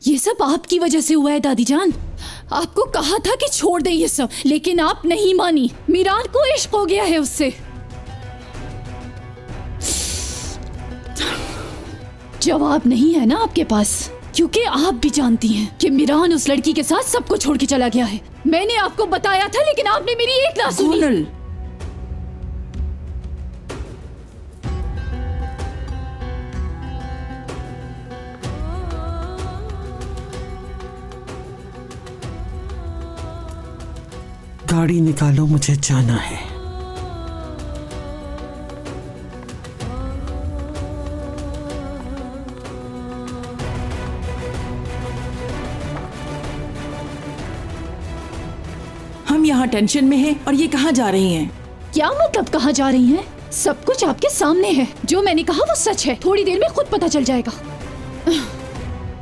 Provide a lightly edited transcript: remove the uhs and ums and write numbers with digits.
ये सब आपकी वजह से हुआ है दादी जान। आपको कहा था कि छोड़ दे ये सब, लेकिन आप नहीं मानी। मीरान को इश्क हो गया है उससे। जवाब नहीं है ना आपके पास, क्योंकि आप भी जानती हैं कि मीरान उस लड़की के साथ सब कुछ छोड़ के चला गया है। मैंने आपको बताया था, लेकिन आपने मेरी एक ना सुनी। गाड़ी निकालो, मुझे जाना है। हम यहाँ टेंशन में हैं और ये कहाँ जा रही हैं? क्या मतलब कहाँ जा रही हैं? सब कुछ आपके सामने है। जो मैंने कहा वो सच है। थोड़ी देर में खुद पता चल जाएगा।